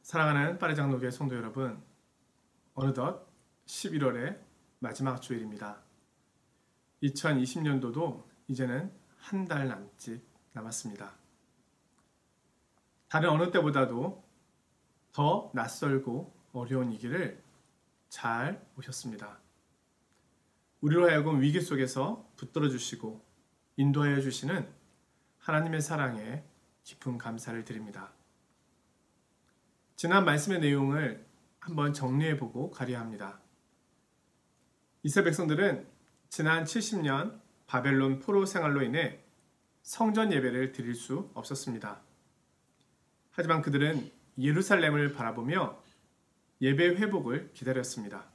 사랑하는 빠르장로교회 성도 여러분, 어느덧 11월의 마지막 주일입니다. 2020년도도 이제는 한 달 남짓 남았습니다. 다른 어느 때보다도 더 낯설고 어려운 이 길을 잘 오셨습니다. 우리로 하여금 위기 속에서 붙들어 주시고 인도하여 주시는 하나님의 사랑에 깊은 감사를 드립니다. 지난 말씀의 내용을 한번 정리해보고 가려 합니다. 이스라엘 백성들은 지난 70년 바벨론 포로 생활로 인해 성전 예배를 드릴 수 없었습니다. 하지만 그들은 예루살렘을 바라보며 예배 회복을 기다렸습니다.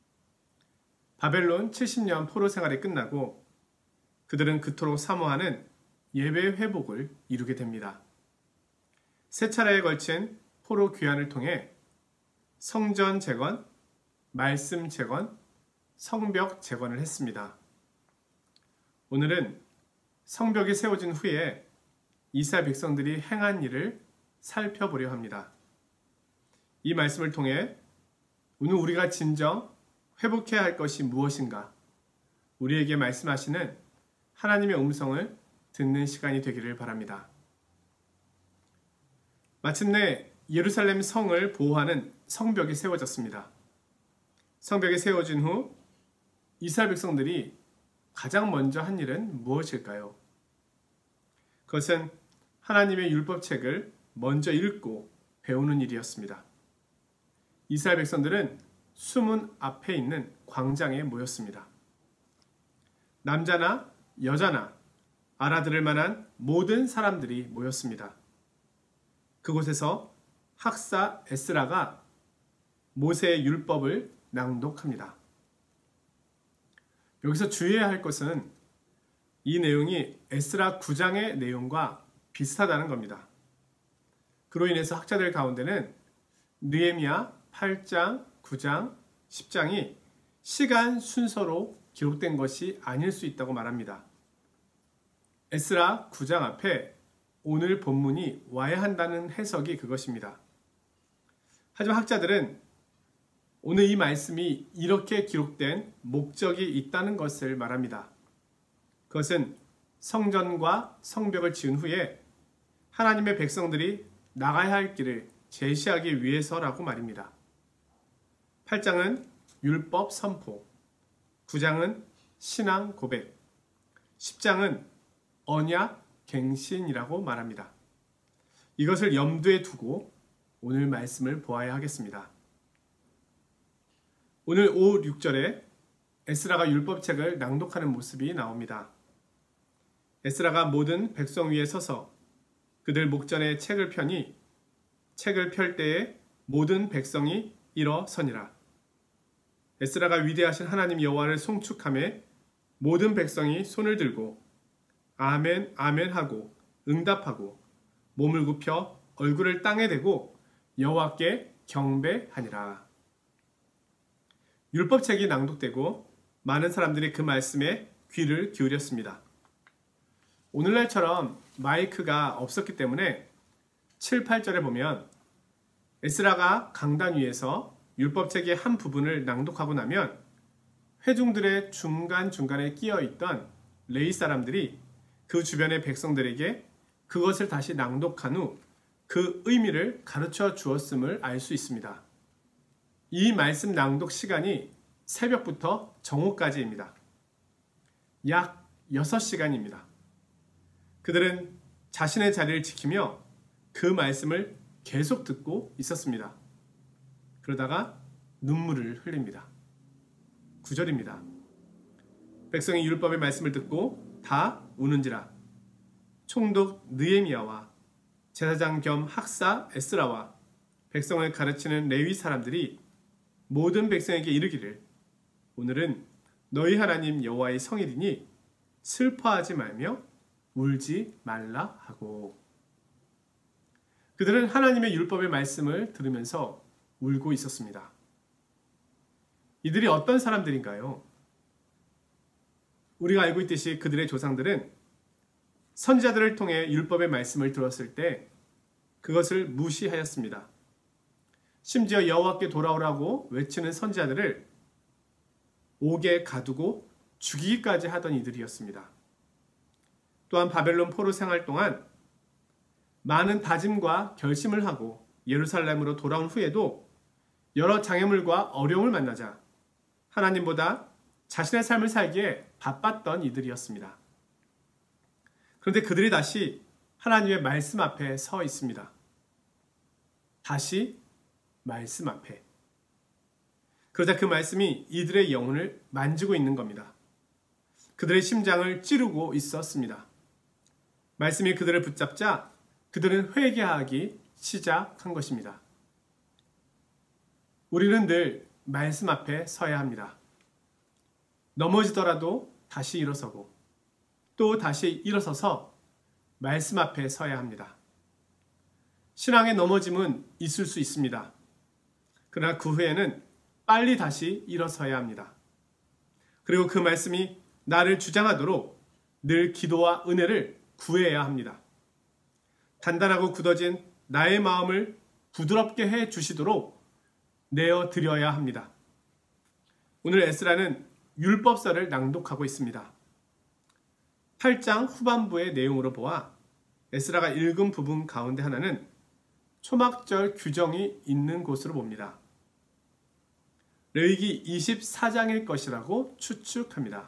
바벨론 70년 포로 생활이 끝나고 그들은 그토록 사모하는 예배 회복을 이루게 됩니다. 세 차례에 걸친 포로 귀환을 통해 성전 재건, 말씀 재건, 성벽 재건을 했습니다. 오늘은 성벽이 세워진 후에 이스라엘 백성들이 행한 일을 살펴보려 합니다. 이 말씀을 통해 오늘 우리가 진정 회복해야 할 것이 무엇인가, 우리에게 말씀하시는 하나님의 음성을 듣는 시간이 되기를 바랍니다. 마침내 예루살렘 성을 보호하는 성벽이 세워졌습니다. 성벽이 세워진 후 이스라엘 백성들이 가장 먼저 한 일은 무엇일까요? 그것은 하나님의 율법책을 먼저 읽고 배우는 일이었습니다. 이스라엘 백성들은 수문 앞에 있는 광장에 모였습니다. 남자나 여자나 알아들을 만한 모든 사람들이 모였습니다. 그곳에서 학사 에스라가 모세의 율법을 낭독합니다. 여기서 주의해야 할 것은 이 내용이 에스라 9장의 내용과 비슷하다는 겁니다. 그로 인해서 학자들 가운데는 느헤미야 8장, 9장, 10장이 시간 순서로 기록된 것이 아닐 수 있다고 말합니다. 에스라 9장 앞에 오늘 본문이 와야 한다는 해석이 그것입니다. 하지만 학자들은 오늘 이 말씀이 이렇게 기록된 목적이 있다는 것을 말합니다. 그것은 성전과 성벽을 지은 후에 하나님의 백성들이 나가야 할 길을 제시하기 위해서라고 말입니다. 8장은 율법 선포, 9장은 신앙 고백, 10장은 언약 갱신이라고 말합니다. 이것을 염두에 두고 오늘 말씀을 보아야 하겠습니다. 오늘 5, 6절에 에스라가 율법책을 낭독하는 모습이 나옵니다. 에스라가 모든 백성 위에 서서 그들 목전에 책을 펴니 책을 펼 때에 모든 백성이 일어서니라. 에스라가 위대하신 하나님 여호와를 송축하며 모든 백성이 손을 들고 아멘 아멘 하고 응답하고 몸을 굽혀 얼굴을 땅에 대고 여호와께 경배하니라. 율법책이 낭독되고 많은 사람들이 그 말씀에 귀를 기울였습니다. 오늘날처럼 마이크가 없었기 때문에 7, 8절에 보면 에스라가 강단 위에서 율법책의 한 부분을 낭독하고 나면 회중들의 중간중간에 끼어있던 레위 사람들이 그 주변의 백성들에게 그것을 다시 낭독한 후 그 의미를 가르쳐 주었음을 알 수 있습니다. 이 말씀 낭독 시간이 새벽부터 정오까지입니다. 약 6시간입니다. 그들은 자신의 자리를 지키며 그 말씀을 계속 듣고 있었습니다. 그러다가 눈물을 흘립니다. 9절입니다. 백성이 율법의 말씀을 듣고 다 우는지라. 총독 느헤미야와 제사장 겸 학사 에스라와 백성을 가르치는 레위 사람들이 모든 백성에게 이르기를 오늘은 너희 하나님 여호와의 성일이니 슬퍼하지 말며 울지 말라 하고, 그들은 하나님의 율법의 말씀을 들으면서 울고 있었습니다. 이들이 어떤 사람들인가요? 우리가 알고 있듯이 그들의 조상들은 선지자들을 통해 율법의 말씀을 들었을 때 그것을 무시하였습니다. 심지어 여호와께 돌아오라고 외치는 선지자들을 옥에 가두고 죽이기까지 하던 이들이었습니다. 또한 바벨론 포로 생활 동안 많은 다짐과 결심을 하고 예루살렘으로 돌아온 후에도 여러 장애물과 어려움을 만나자 하나님보다 자신의 삶을 살기에 바빴던 이들이었습니다. 그런데 그들이 다시 하나님의 말씀 앞에 서 있습니다. 다시 말씀 앞에. 그러자 그 말씀이 이들의 영혼을 만지고 있는 겁니다. 그들의 심장을 찌르고 있었습니다. 말씀이 그들을 붙잡자 그들은 회개하기 시작한 것입니다. 우리는 늘 말씀 앞에 서야 합니다. 넘어지더라도 다시 일어서고 또 다시 일어서서 말씀 앞에 서야 합니다. 신앙의 넘어짐은 있을 수 있습니다. 그러나 그 후에는 빨리 다시 일어서야 합니다. 그리고 그 말씀이 나를 주장하도록 늘 기도와 은혜를 구해야 합니다. 단단하고 굳어진 나의 마음을 부드럽게 해 주시도록 내어 드려야 합니다. 오늘 에스라는 율법서를 낭독하고 있습니다. 8장 후반부의 내용으로 보아 에스라가 읽은 부분 가운데 하나는 초막절 규정이 있는 곳으로 봅니다. 레위기 24장일 것이라고 추측합니다.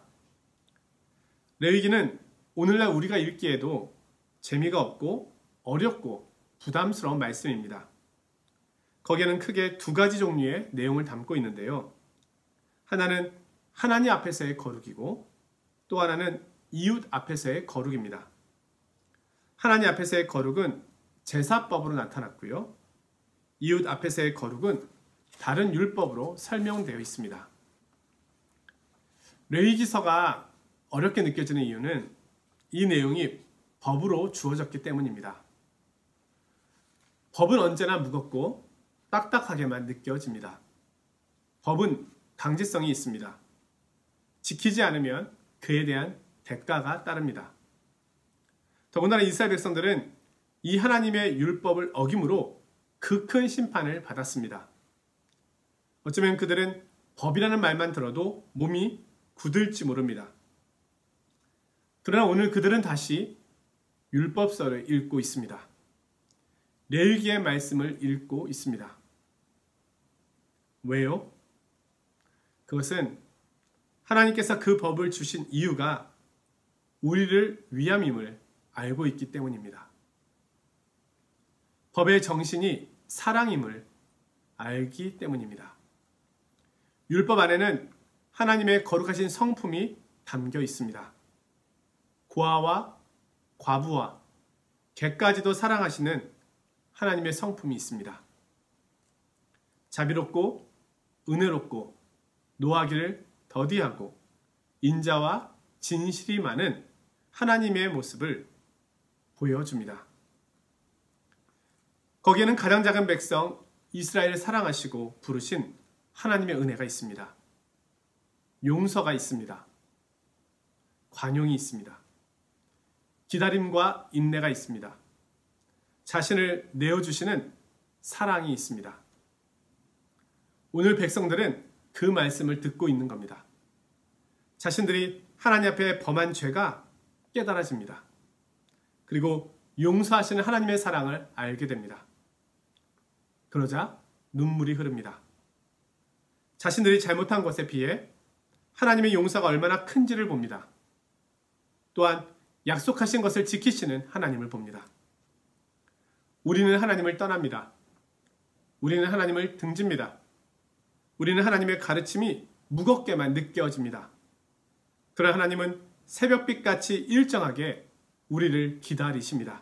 레위기는 오늘날 우리가 읽기에도 재미가 없고 어렵고 부담스러운 말씀입니다. 거기에는 크게 두 가지 종류의 내용을 담고 있는데요. 하나는 하나님 앞에서의 거룩이고 또 하나는 이웃 앞에서의 거룩입니다. 하나님 앞에서의 거룩은 제사법으로 나타났고요. 이웃 앞에서의 거룩은 다른 율법으로 설명되어 있습니다. 레위기서가 어렵게 느껴지는 이유는 이 내용이 법으로 주어졌기 때문입니다. 법은 언제나 무겁고 딱딱하게만 느껴집니다. 법은 강제성이 있습니다. 지키지 않으면 그에 대한 대가가 따릅니다. 더군다나 이스라엘 백성들은 이 하나님의 율법을 어김으로 그 큰 심판을 받았습니다. 어쩌면 그들은 법이라는 말만 들어도 몸이 굳을지 모릅니다. 그러나 오늘 그들은 다시 율법서를 읽고 있습니다. 레위기의 말씀을 읽고 있습니다. 왜요? 그것은 하나님께서 그 법을 주신 이유가 우리를 위함임을 알고 있기 때문입니다. 법의 정신이 사랑임을 알기 때문입니다. 율법 안에는 하나님의 거룩하신 성품이 담겨 있습니다. 고아와 과부와 개까지도 사랑하시는 하나님의 성품이 있습니다. 자비롭고 은혜롭고 노하기를 더디하고 인자와 진실이 많은 하나님의 모습을 보여줍니다. 거기에는 가장 작은 백성 이스라엘을 사랑하시고 부르신 하나님의 은혜가 있습니다. 용서가 있습니다. 관용이 있습니다. 기다림과 인내가 있습니다. 자신을 내어주시는 사랑이 있습니다. 오늘 백성들은 그 말씀을 듣고 있는 겁니다. 자신들이 하나님 앞에 범한 죄가 깨달아집니다. 그리고 용서하시는 하나님의 사랑을 알게 됩니다. 그러자 눈물이 흐릅니다. 자신들이 잘못한 것에 비해 하나님의 용서가 얼마나 큰지를 봅니다. 또한 약속하신 것을 지키시는 하나님을 봅니다. 우리는 하나님을 떠납니다. 우리는 하나님을 등집니다. 우리는 하나님의 가르침이 무겁게만 느껴집니다. 그러나 하나님은 새벽빛같이 일정하게 우리를 기다리십니다.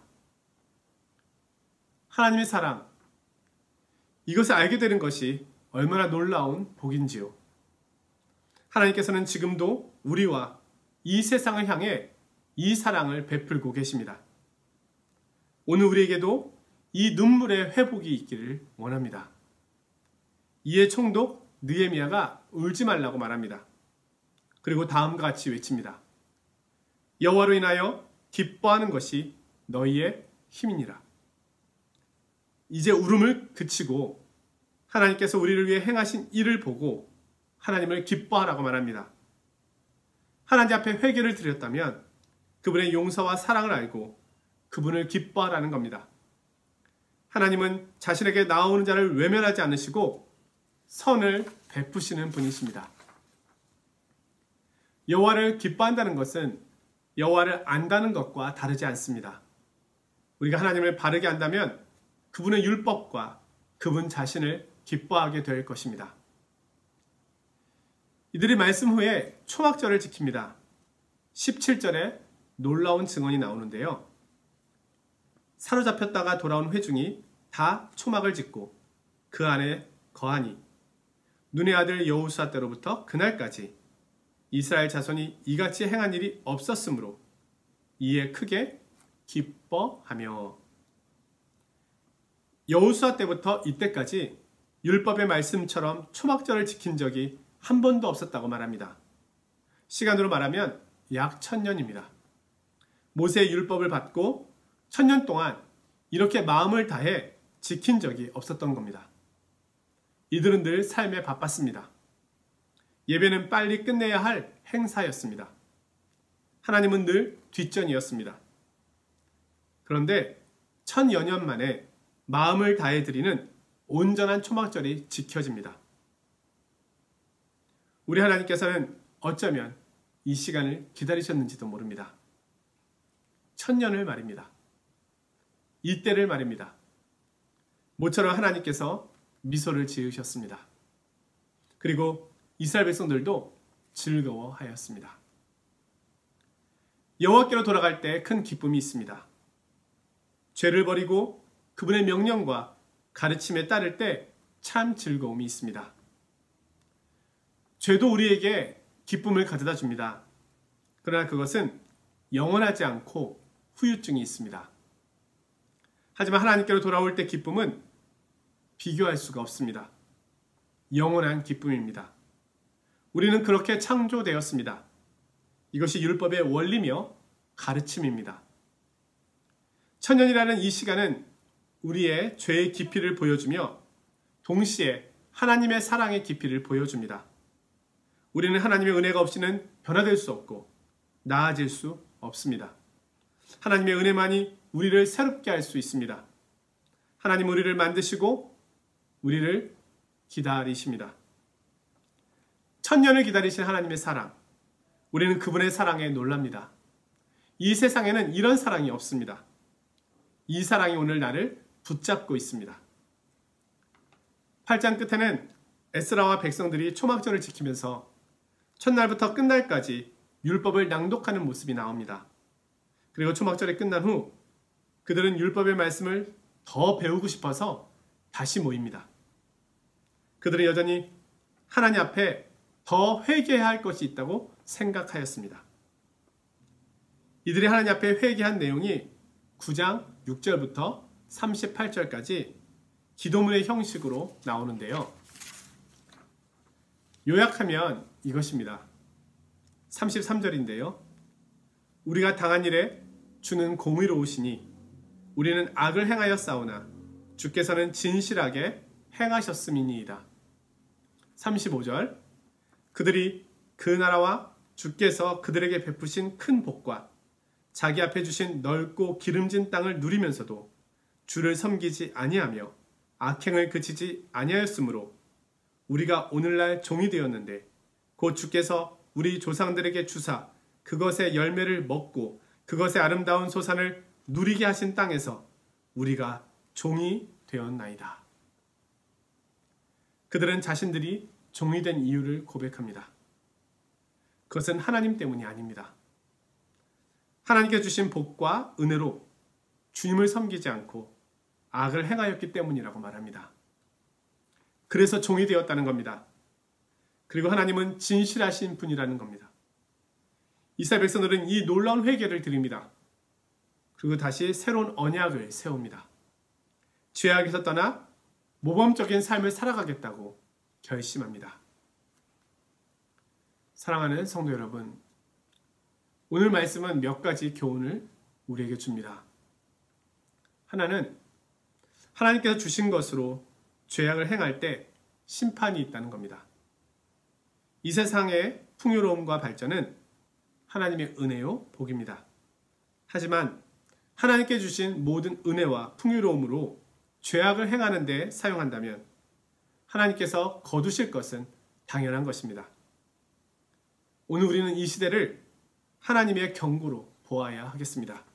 하나님의 사랑, 이것을 알게 되는 것이 얼마나 놀라운 복인지요. 하나님께서는 지금도 우리와 이 세상을 향해 이 사랑을 베풀고 계십니다. 오늘 우리에게도 이 눈물의 회복이 있기를 원합니다. 이에 총독 느헤미야가 울지 말라고 말합니다. 그리고 다음과 같이 외칩니다. 여호와로 인하여 기뻐하는 것이 너희의 힘이니라. 이제 울음을 그치고 하나님께서 우리를 위해 행하신 일을 보고 하나님을 기뻐하라고 말합니다. 하나님 앞에 회개를 드렸다면 그분의 용서와 사랑을 알고 그분을 기뻐하라는 겁니다. 하나님은 자신에게 나오는 자를 외면하지 않으시고 선을 베푸시는 분이십니다. 여호와를 기뻐한다는 것은 여호와를 안다는 것과 다르지 않습니다. 우리가 하나님을 바르게 안다면 그분의 율법과 그분 자신을 기뻐하게 될 것입니다. 이들이 말씀 후에 초막절을 지킵니다. 17절에 놀라운 증언이 나오는데요. 사로잡혔다가 돌아온 회중이 다 초막을 짓고 그 안에 거하니 눈의 아들 여호수아 때로부터 그날까지 이스라엘 자손이 이같이 행한 일이 없었으므로 이에 크게 기뻐하며. 여호수아 때부터 이때까지 율법의 말씀처럼 초막절을 지킨 적이 한 번도 없었다고 말합니다. 시간으로 말하면 약 1000년입니다. 모세의 율법을 받고 1000년 동안 이렇게 마음을 다해 지킨 적이 없었던 겁니다. 이들은 늘 삶에 바빴습니다. 예배는 빨리 끝내야 할 행사였습니다. 하나님은 늘 뒷전이었습니다. 그런데 1000여 년 만에 마음을 다해 드리는 온전한 초막절이 지켜집니다. 우리 하나님께서는 어쩌면 이 시간을 기다리셨는지도 모릅니다. 1000년을 말입니다. 이때를 말입니다. 모처럼 하나님께서 미소를 지으셨습니다. 그리고 이스라엘 백성들도 즐거워하였습니다. 여호와께로 돌아갈 때 큰 기쁨이 있습니다. 죄를 버리고 그분의 명령과 가르침에 따를 때 참 즐거움이 있습니다. 죄도 우리에게 기쁨을 가져다 줍니다. 그러나 그것은 영원하지 않고 후유증이 있습니다. 하지만 하나님께로 돌아올 때 기쁨은 비교할 수가 없습니다. 영원한 기쁨입니다. 우리는 그렇게 창조되었습니다. 이것이 율법의 원리며 가르침입니다. 1000년이라는 이 시간은 우리의 죄의 깊이를 보여주며 동시에 하나님의 사랑의 깊이를 보여줍니다. 우리는 하나님의 은혜가 없이는 변화될 수 없고 나아질 수 없습니다. 하나님의 은혜만이 우리를 새롭게 할 수 있습니다. 하나님 우리를 만드시고 우리를 기다리십니다. 1000년을 기다리신 하나님의 사랑, 우리는 그분의 사랑에 놀랍니다. 이 세상에는 이런 사랑이 없습니다. 이 사랑이 오늘 나를 붙잡고 있습니다. 8장 끝에는 에스라와 백성들이 초막절을 지키면서 첫날부터 끝날까지 율법을 낭독하는 모습이 나옵니다. 그리고 초막절이 끝난 후 그들은 율법의 말씀을 더 배우고 싶어서 다시 모입니다. 그들은 여전히 하나님 앞에 더 회개해야 할 것이 있다고 생각하였습니다. 이들이 하나님 앞에 회개한 내용이 9장 6절부터 38절까지 기도문의 형식으로 나오는데요. 요약하면 이것입니다. 33절인데요. 우리가 당한 일에 주는 공의로우시니 우리는 악을 행하여 싸우나 주께서는 진실하게 행하셨음이니이다. 35절 그들이 그 나라와 주께서 그들에게 베푸신 큰 복과 자기 앞에 주신 넓고 기름진 땅을 누리면서도 주를 섬기지 아니하며 악행을 그치지 아니하였으므로 우리가 오늘날 종이 되었는데 곧 주께서 우리 조상들에게 주사 그것의 열매를 먹고 그것의 아름다운 소산을 누리게 하신 땅에서 우리가 종이 되었나이다. 그들은 자신들이 종이 된 이유를 고백합니다. 그것은 하나님 때문이 아닙니다. 하나님께 주신 복과 은혜로 주님을 섬기지 않고 악을 행하였기 때문이라고 말합니다. 그래서 종이 되었다는 겁니다. 그리고 하나님은 진실하신 분이라는 겁니다. 이스라엘 백성들은 이 놀라운 회개를 드립니다. 그리고 다시 새로운 언약을 세웁니다. 죄악에서 떠나 모범적인 삶을 살아가겠다고 결심합니다. 사랑하는 성도 여러분, 오늘 말씀은 몇 가지 교훈을 우리에게 줍니다. 하나는 하나님께서 주신 것으로 죄악을 행할 때 심판이 있다는 겁니다. 이 세상의 풍요로움과 발전은 하나님의 은혜요, 복입니다. 하지만 하나님께 주신 모든 은혜와 풍요로움으로 죄악을 행하는 데 사용한다면 하나님께서 거두실 것은 당연한 것입니다. 오늘 우리는 이 시대를 하나님의 경고로 보아야 하겠습니다.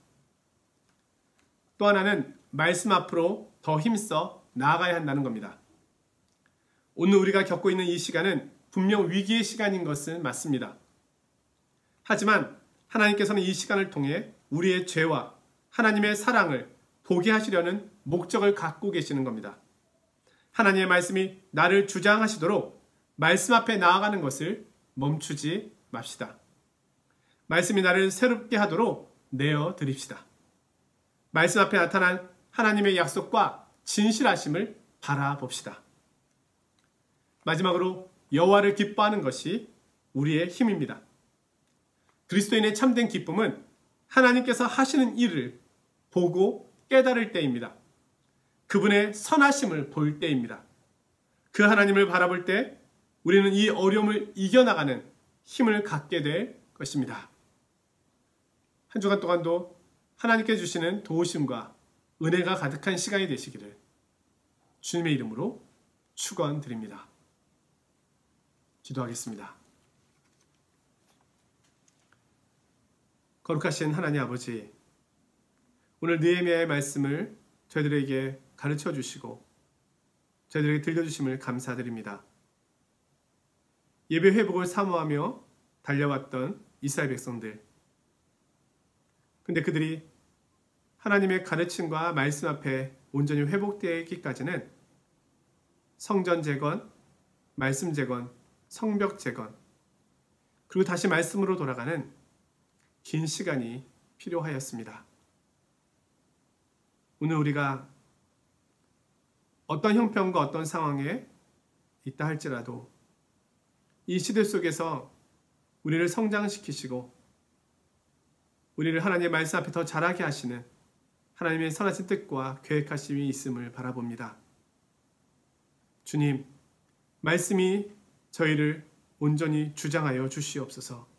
또 하나는 말씀 앞으로 더 힘써 나아가야 한다는 겁니다. 오늘 우리가 겪고 있는 이 시간은 분명 위기의 시간인 것은 맞습니다. 하지만 하나님께서는 이 시간을 통해 우리의 죄와 하나님의 사랑을 보게 하시려는 목적을 갖고 계시는 겁니다. 하나님의 말씀이 나를 주장하시도록 말씀 앞에 나아가는 것을 멈추지 맙시다. 말씀이 나를 새롭게 하도록 내어 드립시다. 말씀 앞에 나타난 하나님의 약속과 진실하심을 바라봅시다. 마지막으로 여호와를 기뻐하는 것이 우리의 힘입니다. 그리스도인의 참된 기쁨은 하나님께서 하시는 일을 보고 깨달을 때입니다. 그분의 선하심을 볼 때입니다. 그 하나님을 바라볼 때 우리는 이 어려움을 이겨나가는 힘을 갖게 될 것입니다. 한 주간 동안도 하나님께 주시는 도우심과 은혜가 가득한 시간이 되시기를 주님의 이름으로 축원드립니다. 기도하겠습니다. 거룩하신 하나님 아버지, 오늘 느헤미야의 말씀을 저희들에게 가르쳐 주시고 저희들에게 들려주심을 감사드립니다. 예배 회복을 사모하며 달려왔던 이스라엘 백성들, 근데 그들이 하나님의 가르침과 말씀 앞에 온전히 회복되기까지는 성전 재건, 말씀 재건, 성벽 재건, 그리고 다시 말씀으로 돌아가는 긴 시간이 필요하였습니다. 오늘 우리가 어떤 형편과 어떤 상황에 있다 할지라도 이 시대 속에서 우리를 성장시키시고 우리를 하나님의 말씀 앞에 더 자라게 하시는 하나님의 선하신 뜻과 계획하심이 있음을 바라봅니다. 주님, 말씀이 저희를 온전히 주장하여 주시옵소서.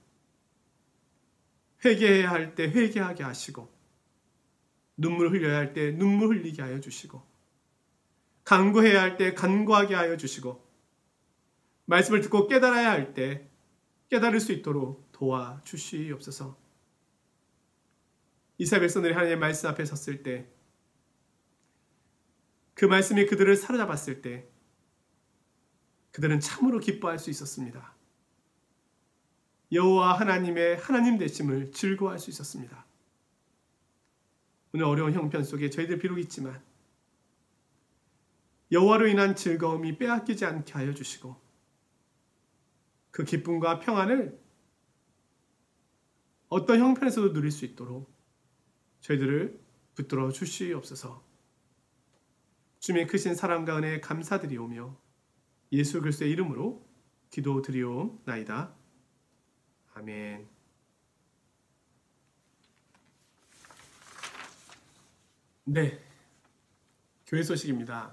회개해야 할 때 회개하게 하시고 눈물 흘려야 할 때 눈물 흘리게 하여 주시고 간구해야 할 때 간구하게 하여 주시고 말씀을 듣고 깨달아야 할 때 깨달을 수 있도록 도와주시옵소서. 이스라엘 백성들이 하나님의 말씀 앞에 섰을 때 그 말씀이 그들을 사로잡았을 때 그들은 참으로 기뻐할 수 있었습니다. 여호와 하나님의 하나님 되심을 즐거워할 수 있었습니다. 오늘 어려운 형편 속에 저희들 비록 있지만 여호와로 인한 즐거움이 빼앗기지 않게 하여 주시고 그 기쁨과 평안을 어떤 형편에서도 누릴 수 있도록 저희들을 붙들어 주시옵소서. 주님의 크신 사랑과 은혜에 감사드리오며 예수 그리스도의 이름으로 기도드리옵나이다. 아멘. 네, 교회 소식입니다.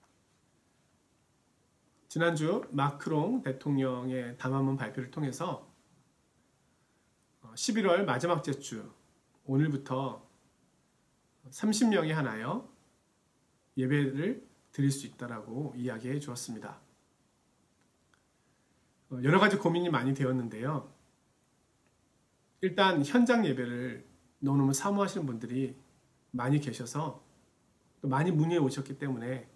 지난주 마크롱 대통령의 담화문 발표를 통해서 11월 마지막 주 오늘부터 30명이 하나여 예배를 드릴 수 있다라고 이야기해 주었습니다. 여러 가지 고민이 많이 되었는데요. 일단 현장 예배를 너무너무 사모하시는 분들이 많이 계셔서 또 많이 문의해 오셨기 때문에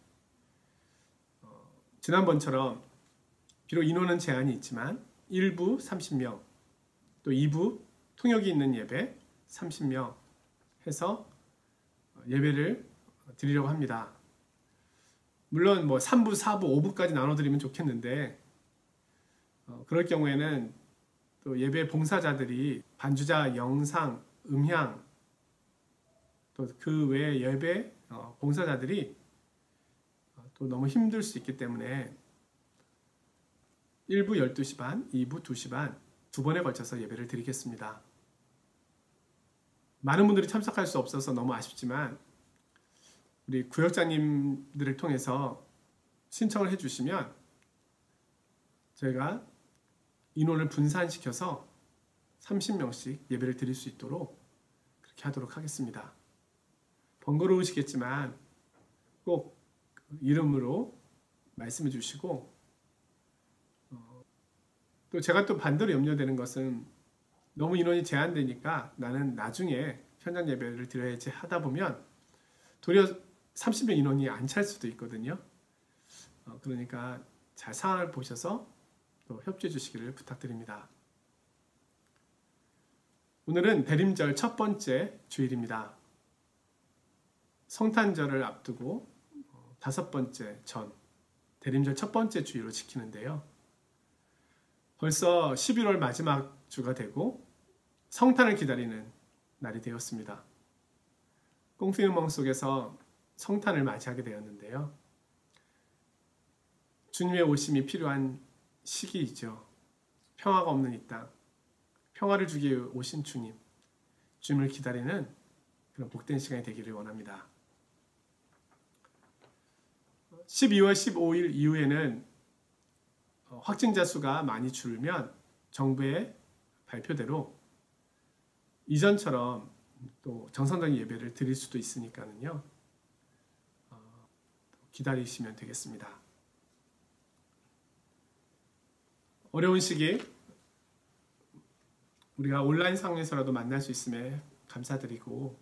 지난번처럼 비록 인원은 제한이 있지만 1부 30명 또 2부 통역이 있는 예배 30명 해서 예배를 드리려고 합니다. 물론 3부, 4부, 5부까지 나눠드리면 좋겠는데 그럴 경우에는 또 예배 봉사자들이 반주자 영상, 음향 또 그 외에 예배 봉사자들이 또 너무 힘들 수 있기 때문에 1부 12시 반, 2부 2시 반 두 번에 걸쳐서 예배를 드리겠습니다. 많은 분들이 참석할 수 없어서 너무 아쉽지만 우리 구역장님들을 통해서 신청을 해주시면 저희가 인원을 분산시켜서 30명씩 예배를 드릴 수 있도록 그렇게 하도록 하겠습니다. 번거로우시겠지만 꼭 이름으로 말씀해 주시고, 또 제가 또 반대로 염려되는 것은 너무 인원이 제한되니까 나는 나중에 현장 예배를 드려야지 하다 보면 도리어 30명 인원이 안 찰 수도 있거든요. 그러니까 잘 상황을 보셔서 또 협조해 주시기를 부탁드립니다. 오늘은 대림절 첫 번째 주일입니다. 성탄절을 앞두고 5번째 전 대림절 첫 번째 주일로 지키는데요. 벌써 11월 마지막 주가 되고 성탄을 기다리는 날이 되었습니다. 꽁피우멍 속에서 성탄을 맞이하게 되었는데요. 주님의 오심이 필요한 시기이죠. 평화가 없는 이 땅, 평화를 주기 위해 오신 주님을 기다리는 그런 복된 시간이 되기를 원합니다. 12월 15일 이후에는 확진자 수가 많이 줄면 정부의 발표대로 이전처럼 또 정상적인 예배를 드릴 수도 있으니까는요. 기다리시면 되겠습니다. 어려운 시기 우리가 온라인 상에서라도 만날 수 있음에 감사드리고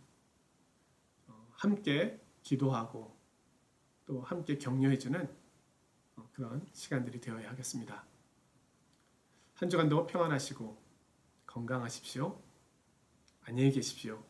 함께 기도하고 또 함께 격려해주는 그런 시간들이 되어야 하겠습니다. 한 주간도 평안하시고 건강하십시오. 안녕히 계십시오.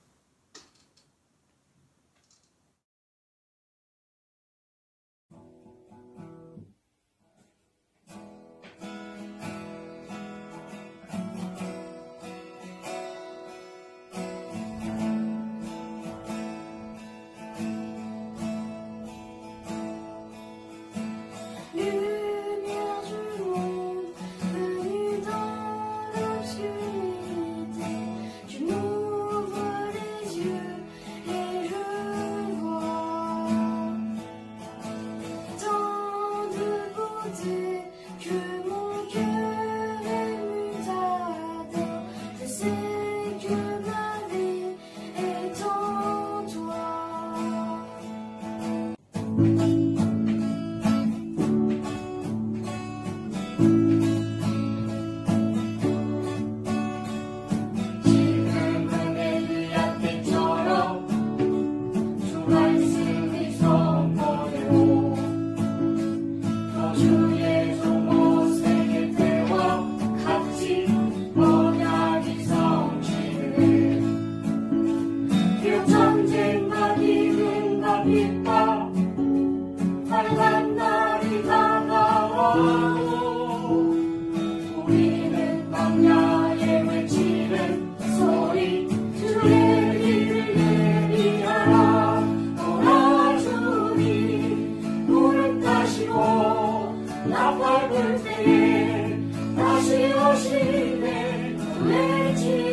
나 밟을 때에 다시 오시네 내 집